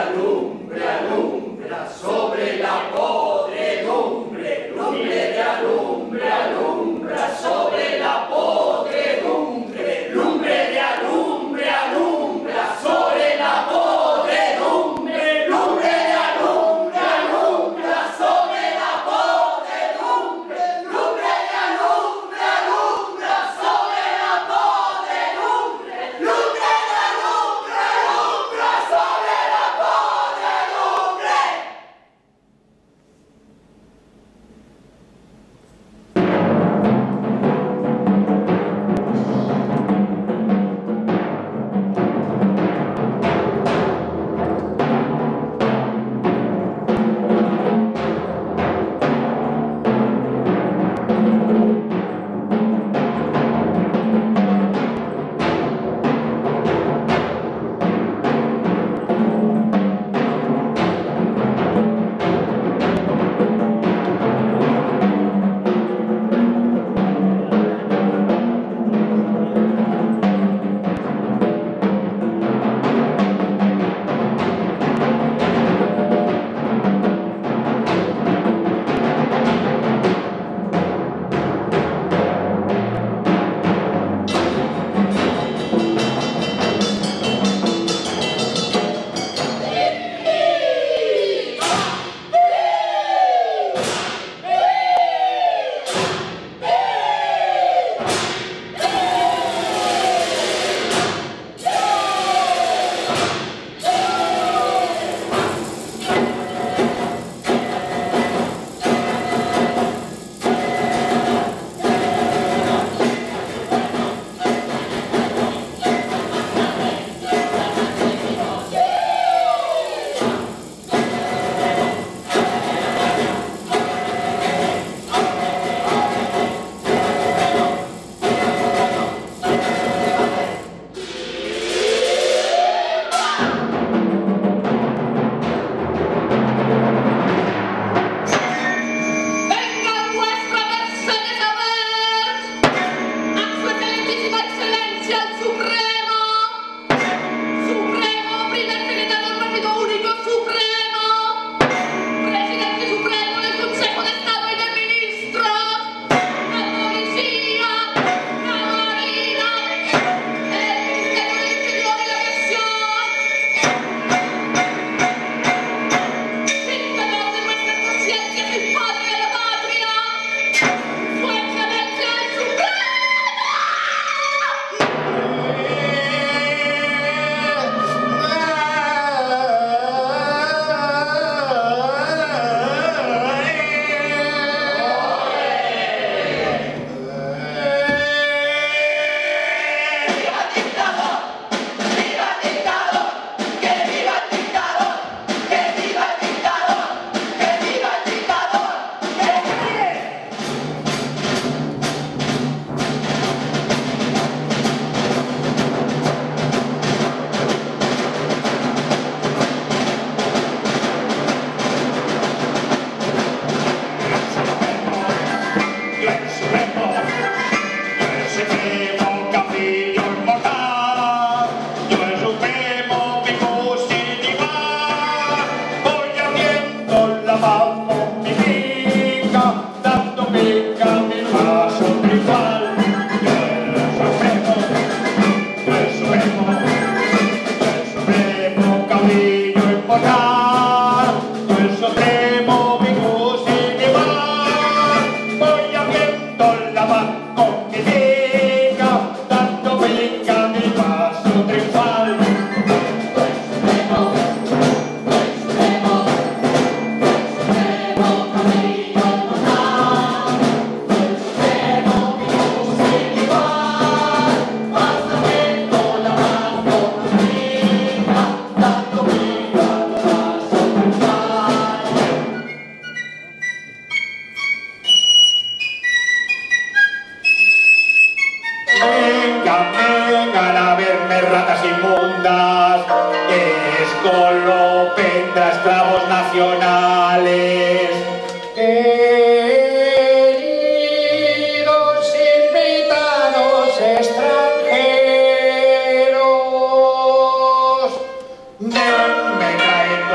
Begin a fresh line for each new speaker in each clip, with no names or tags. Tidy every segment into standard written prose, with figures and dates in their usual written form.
me traen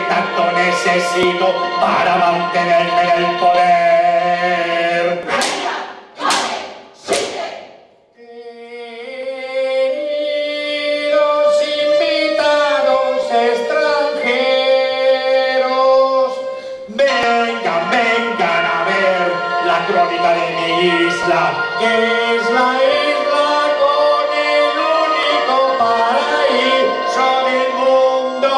tanto necesito para mantenerme en el poder. Queridos invitados extranjeros, vengan a ver la crónica de mi isla, que es la isla con el único paraíso del mundo.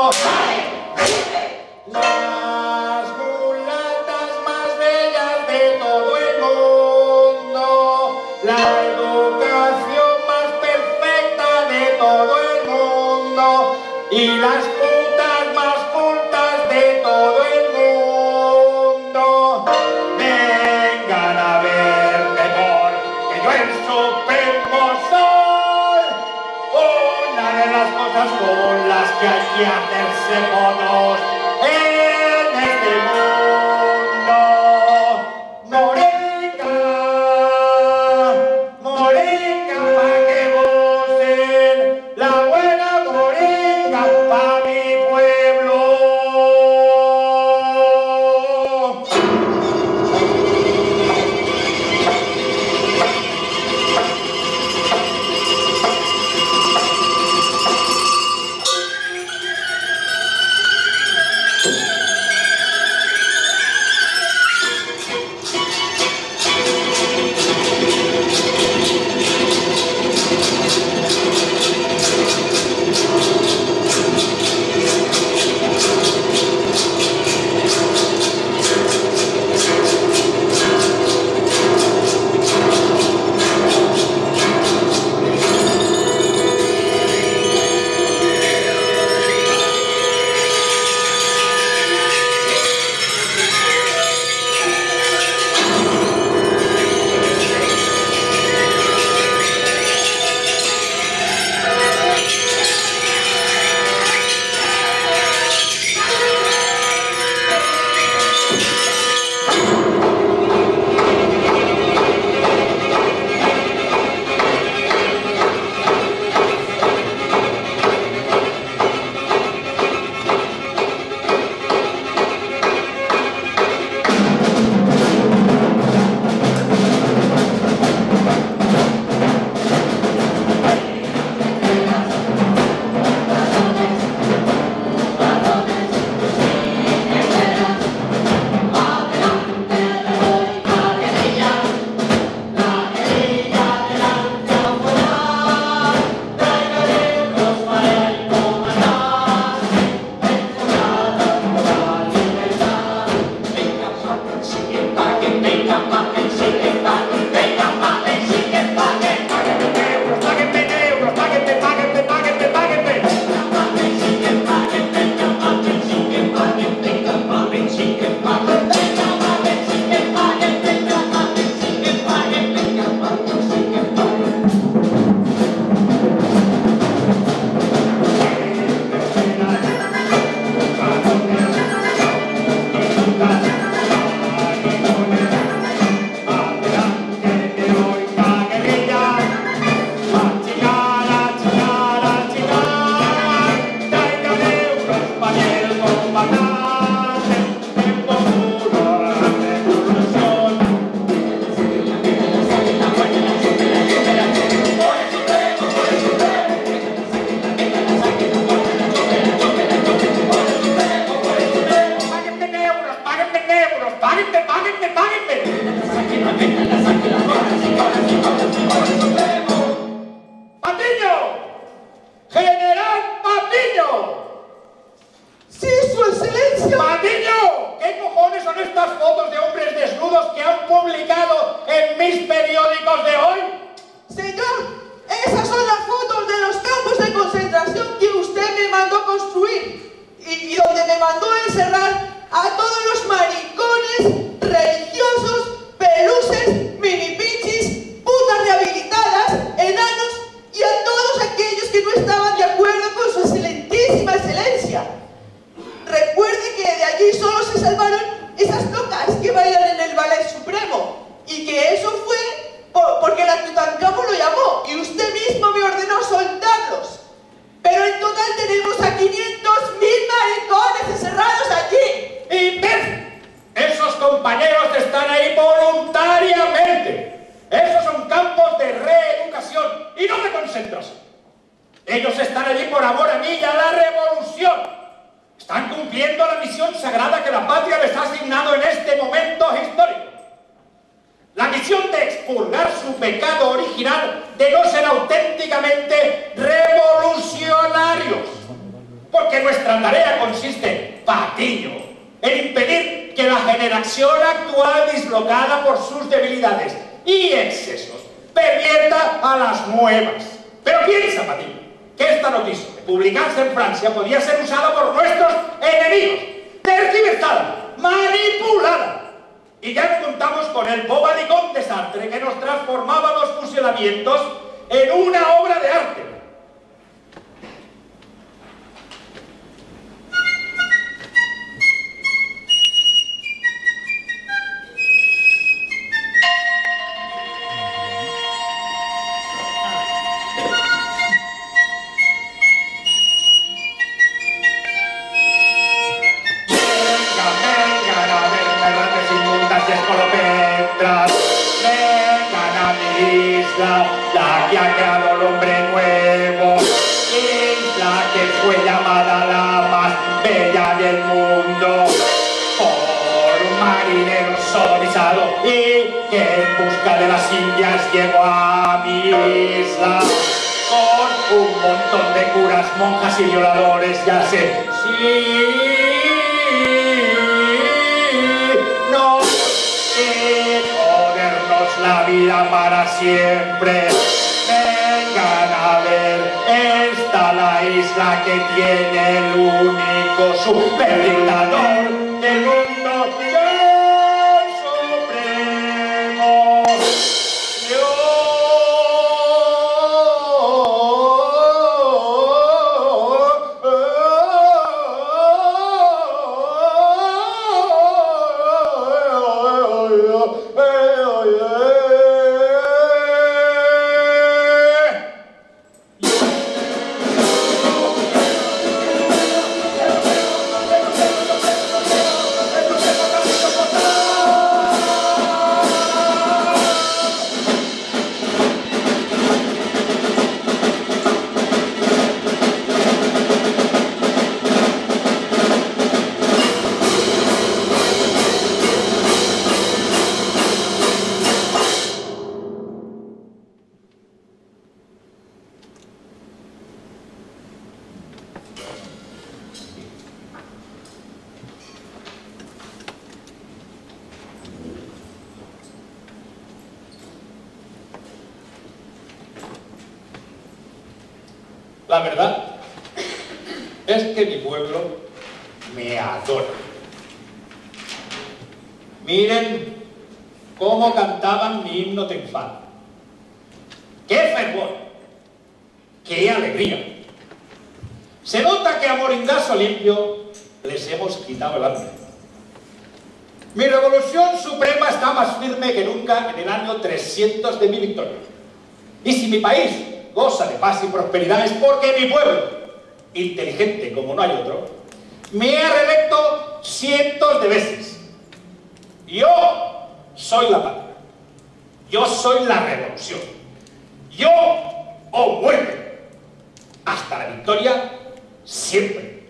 Las mulatas más bellas de todo el mundo, la educación más perfecta de todo el mundo y las putas más cultas de todo el mundo. Vengan a verme porque yo el supremo soy una de las cosas con las que hay que hacerse monos en este mundo. Morenga, morenga pa' que gocen, la buena morenga pa' mi pueblo.
tenemos a 500.000 maricones encerrados
por amor a mí y a la revolución. Están cumpliendo la misión sagrada que la patria les ha asignado en este momento histórico. La misión de expurgar su pecado original de no ser auténticamente revolucionarios. Porque nuestra tarea consiste, Patiño, en impedir que la generación actual, dislocada por sus debilidades y excesos, pervierta a las nuevas. Pero piensa, Patiño, que esta noticia de publicarse en Francia podía ser usada por nuestros enemigos, tergiversada, manipulada. Y ya contamos con el Bobadicón de Sartre, que nos transformaba los fusilamientos en una obra de arte. La que ha creado el hombre nuevo, isla que fue llamada la más bella del mundo por un marinero sodomizado y que en busca de las Indias llegó a mi isla con un montón de curas, monjas y violadores, ya sé. Sí, no sé jodernos la vida para siempre. Vengan a ver, esta la isla que tiene el único superdictador del mundo, el supremo La verdad es que mi pueblo me adora. Miren cómo cantaban mi himno triunfal. ¡Qué fervor! ¡Qué alegría! Se nota que a moringazo limpio les hemos quitado el hambre. Mi revolución suprema está más firme que nunca en el año 300 de mi victoria. Y si mi país goza de paz y prosperidad es porque mi pueblo, inteligente como no hay otro, me ha reelecto cientos de veces. Yo soy la patria. Yo soy la revolución. Yo o muerte. Hasta la victoria, siempre.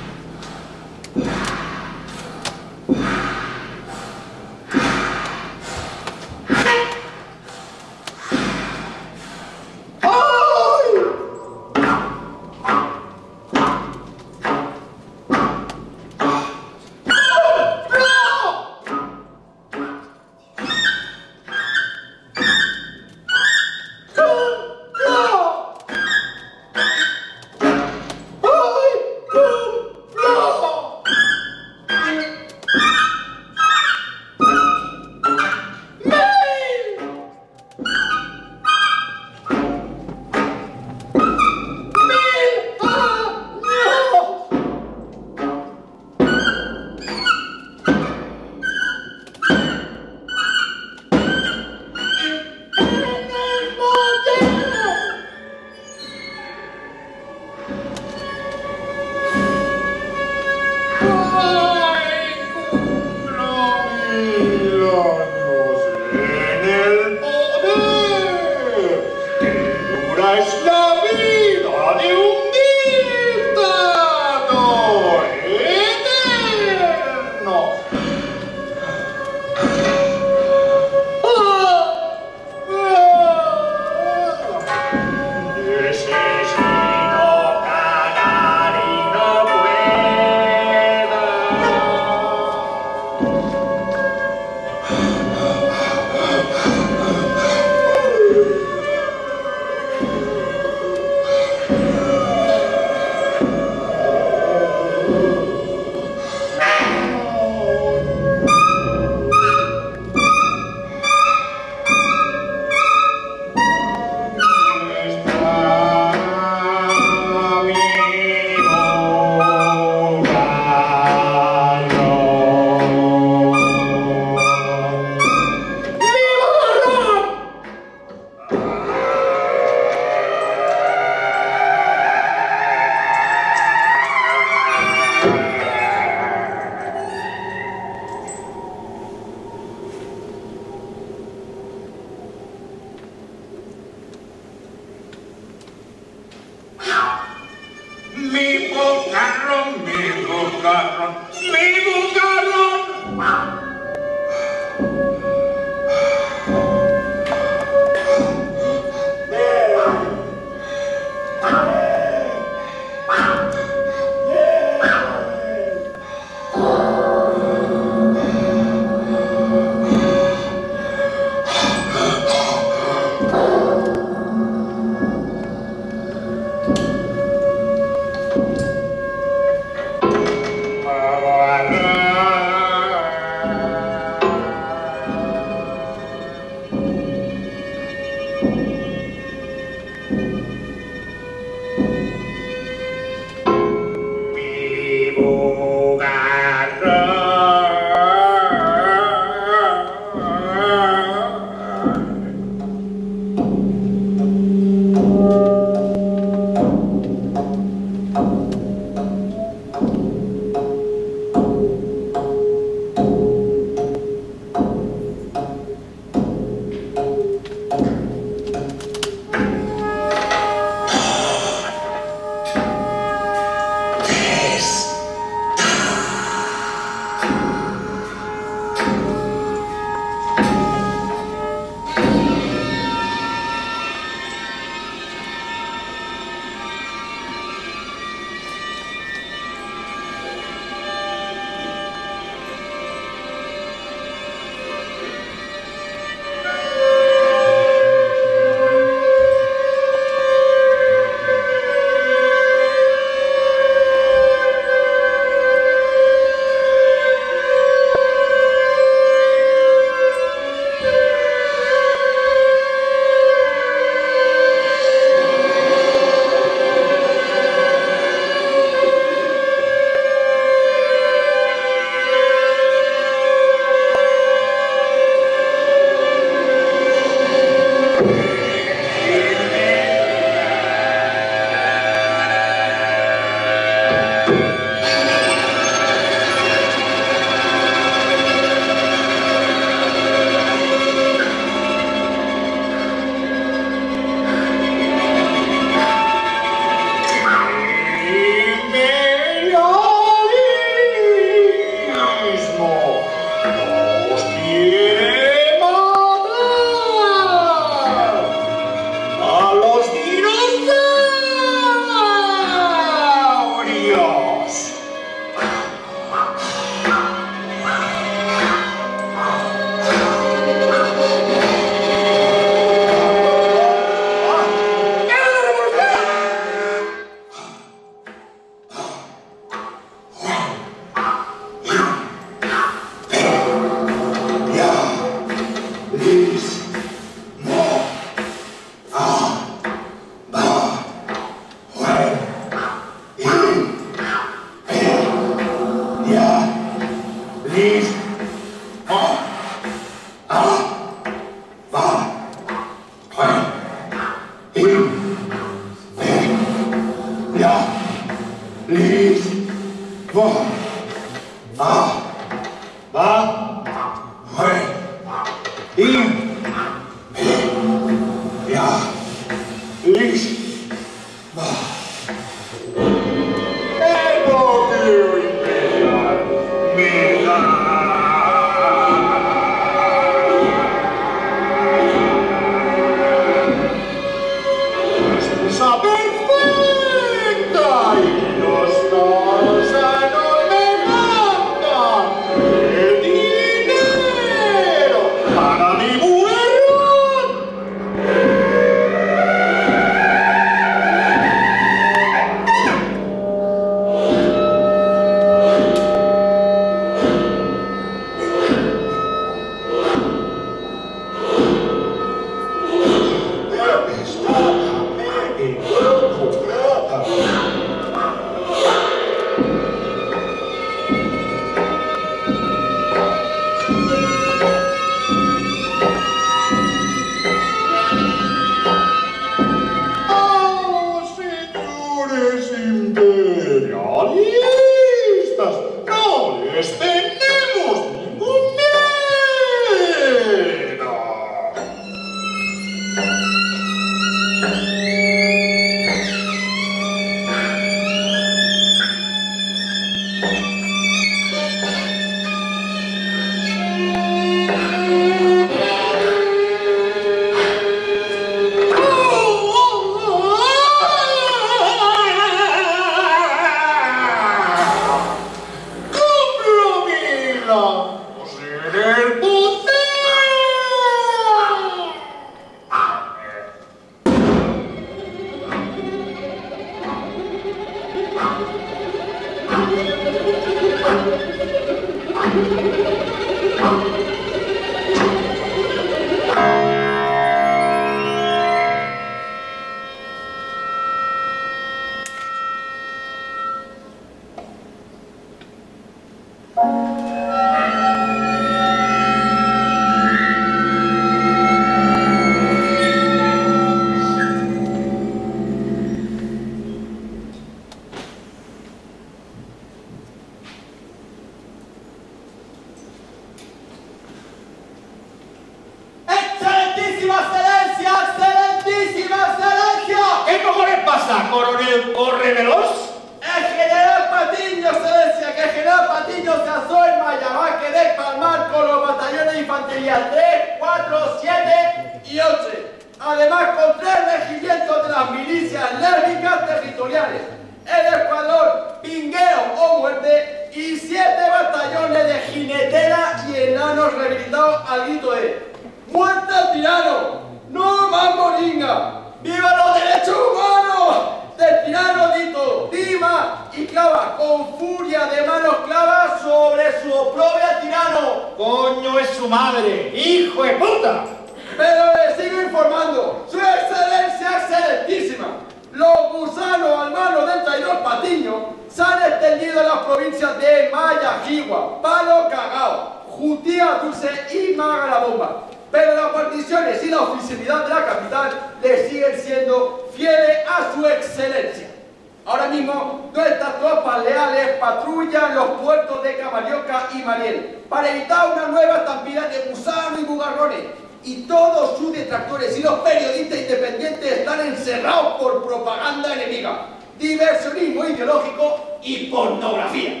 pasa, coronel Correveloz?
El general Patiño, excelencia, que el general Patiño se asó en Mayabá, que de palmar con los batallones de infantería 3, 4, 7 y 8. Además, con 3 regimientos de las milicias lésbicas territoriales, el escuadrón Pinguero o Muerte y 7 batallones de jinetera y enanos rehabilitados al grito de ¡Muerte al tirano! ¡No más moringa! ¡Viva los derechos humanos! Del tirano dito, Dima y clava con furia de manos clavas sobre su oprobio tirano.
¡Coño es su madre! ¡Hijo de puta!
Pero le sigo informando, su excelencia excelentísima. Los gusanos al mano del traidor Patiño se han extendido en las provincias de Maya, Jigua, Palo Cagao, Jutía Dulce y Magalabomba. Pero las guarniciones y la oficialidad de la capital le siguen siendo fieles a su excelencia. Ahora mismo, nuestras tropas leales patrullan los puertos de Camarioca y Mariel para evitar una nueva estampida de gusanos y bugarrones. Y todos sus detractores y los periodistas independientes están encerrados por propaganda enemiga, diversionismo ideológico y pornografía.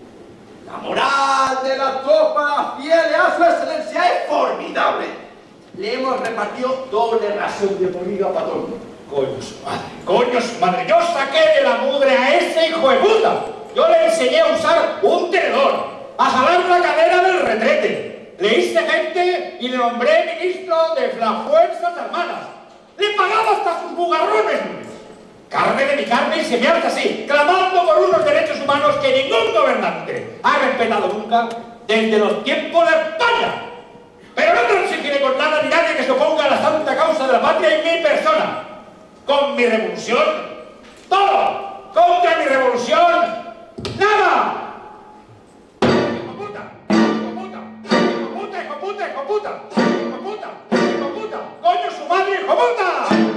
La moral de las tropas fieles a su excelencia es formidable. Le hemos repartido doble ración de comida para todo el mundo.
¡Coño su madre! ¡Coño su madre! Yo saqué de la mugre a ese hijo de puta. Yo le enseñé a usar un tenedor, a jalar la cadera del retrete. Le hice gente y le nombré ministro de las Fuerzas Armadas. Le pagaba hasta sus bugarrones. Carne de mi carne y se me alza así, clamando por unos derechos humanos que ningún gobernante ha respetado nunca desde los tiempos de España. Pero no transigiré con nada ni nadie que se oponga a la santa causa de la patria y mi persona. Con mi revolución, todo. Contra mi revolución, nada. ¡Hijo puta! ¡Hijo puta! ¡Hijo puta! ¡Hijo puta! ¡Hijo puta! ¡Hijo puta! ¡Hijo puta! ¡Coño su madre, hijo puta!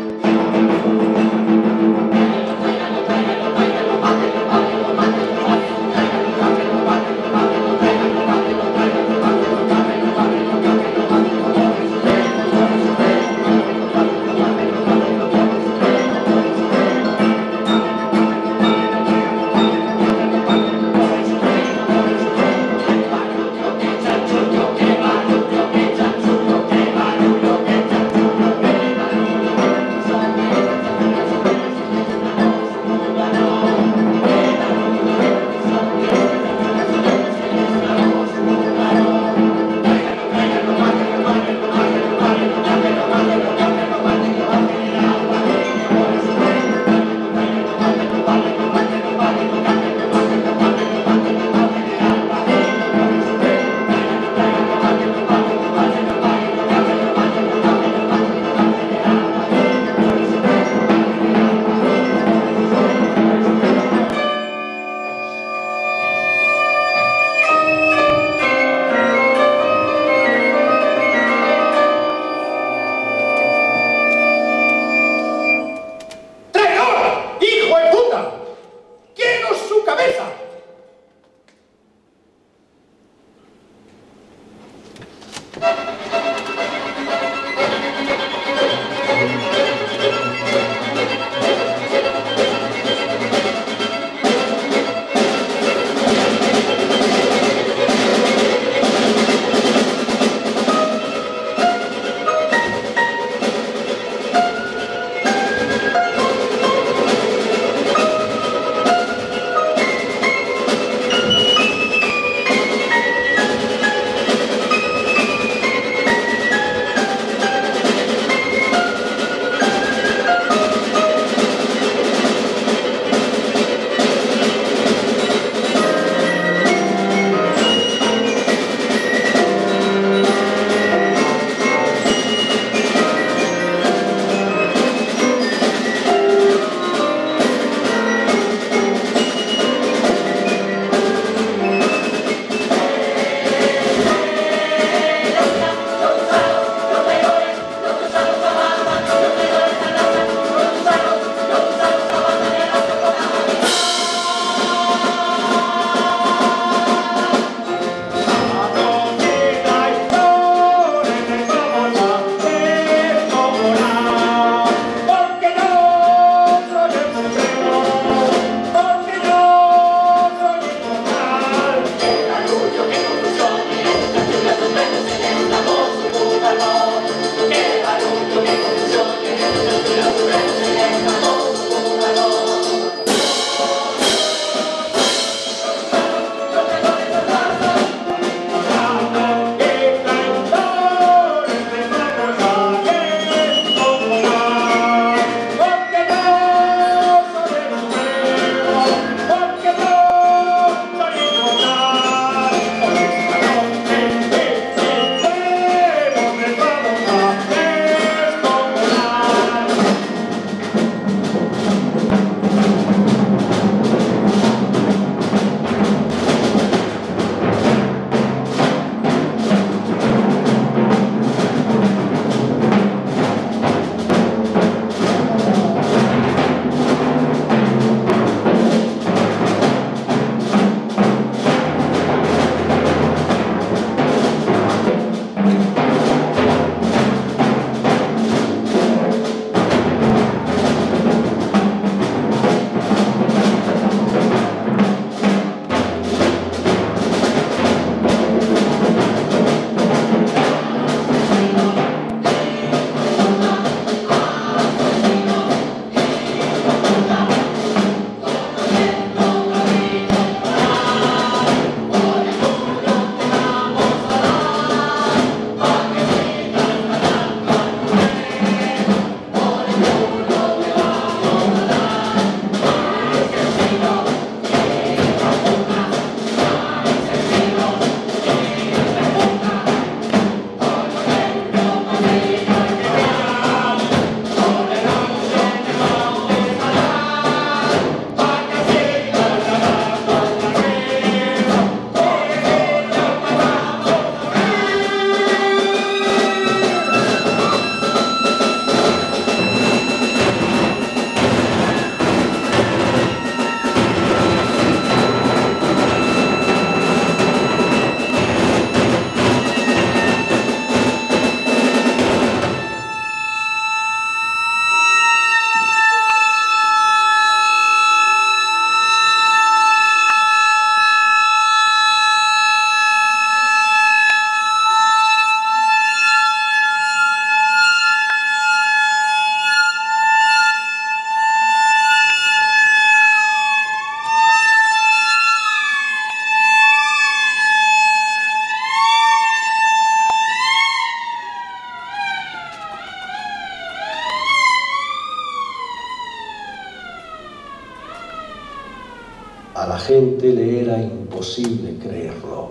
gente le era imposible creerlo.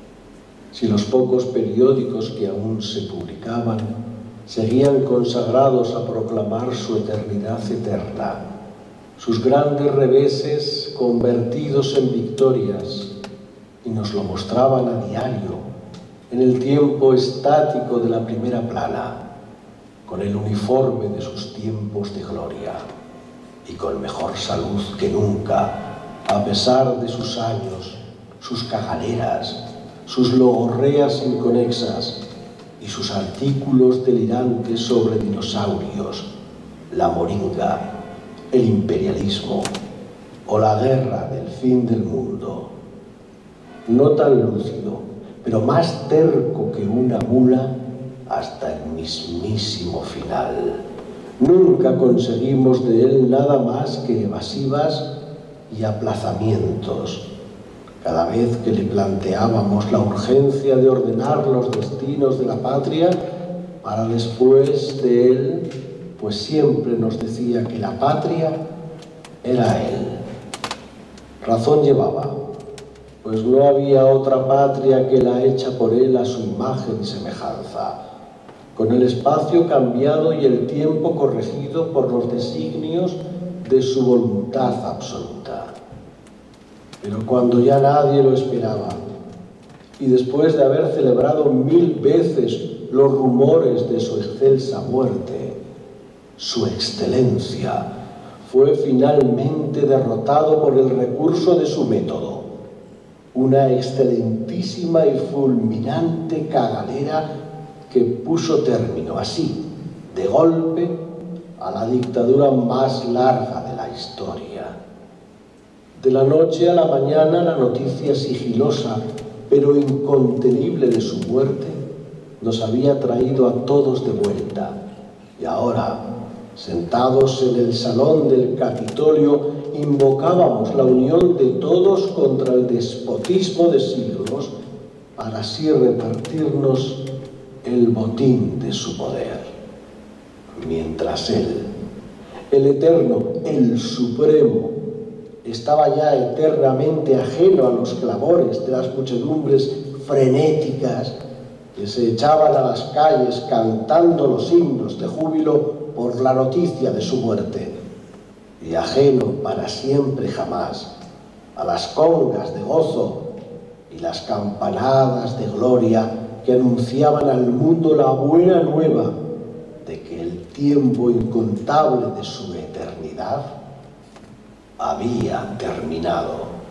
Si los pocos periódicos que aún se publicaban seguían consagrados a proclamar su eternidad eterna, sus grandes reveses convertidos en victorias, y nos lo mostraban a diario, en el tiempo estático de la primera plana, con el uniforme de sus tiempos de gloria, y con mejor salud que nunca, a pesar de sus años, sus caganeras, sus logorreas inconexas y sus artículos delirantes sobre dinosaurios, la moringa, el imperialismo o la guerra del fin del mundo. No tan lúcido, pero más terco que una mula hasta el mismísimo final. Nunca conseguimos de él nada más que evasivas y aplazamientos. Cada vez que le planteábamos la urgencia de ordenar los destinos de la patria para después de él, pues siempre nos decía que la patria era él. Razón llevaba, pues no había otra patria que la hecha por él a su imagen y semejanza, con el espacio cambiado y el tiempo corregido por los designios de su voluntad absoluta. Pero cuando ya nadie lo esperaba, y después de haber celebrado 1000 veces los rumores de su excelsa muerte, su excelencia fue finalmente derrotado por el recurso de su método, una excelentísima y fulminante cagadera que puso término así, de golpe, a la dictadura más larga de la historia. De la noche a la mañana la noticia sigilosa pero incontenible de su muerte nos había traído a todos de vuelta, y ahora, sentados en el salón del Capitolio, invocábamos la unión de todos contra el despotismo de siglos para así repartirnos el botín de su poder. Mientras él, el eterno, el supremo, estaba ya eternamente ajeno a los clamores de las muchedumbres frenéticas que se echaban a las calles cantando los himnos de júbilo por la noticia de su muerte, y ajeno para siempre jamás a las congas de gozo y las campanadas de gloria que anunciaban al mundo la buena nueva de que el tiempo incontable de su eternidad había terminado.